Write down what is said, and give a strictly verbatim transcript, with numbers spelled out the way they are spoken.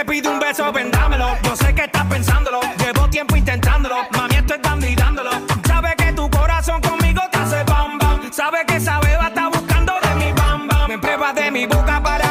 pide un beso, vendámelo. Yo sé que estás pensándolo, llevo tiempo intentándolo. Mami, esto es dando y dándolo. Sabe que tu corazón conmigo te hace bam bam. Sabe que esa beba está buscando de mi bam bam. Me pruebas de mi boca para